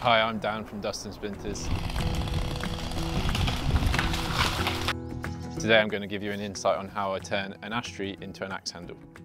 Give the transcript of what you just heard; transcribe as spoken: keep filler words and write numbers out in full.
Hi, I'm Dan from Dust and Splinters. Today I'm going to give you an insight on how I turn an ash tree into an axe handle.